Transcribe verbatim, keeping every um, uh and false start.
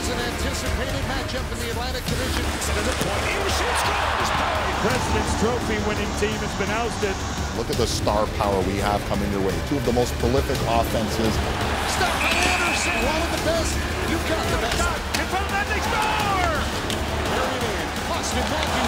was an anticipated matchup in the Atlantic Division. Another point. Houston scores! President's Trophy winning team has been ousted. Look at the star power we have coming your way. Two of the most prolific offenses. Stop Anderson, one of the best. You've got the best. In front of that, they score! There it is. Austin Matthews.